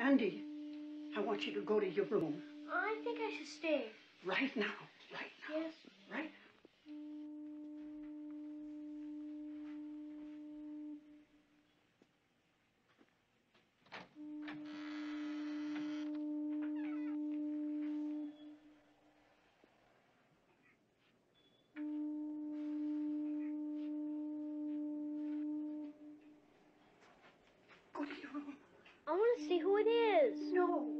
Andy, I want you to go to your room. I think I should stay. Right now. Right now. Yes. Right now. Go to your room. I want to see who it is. No.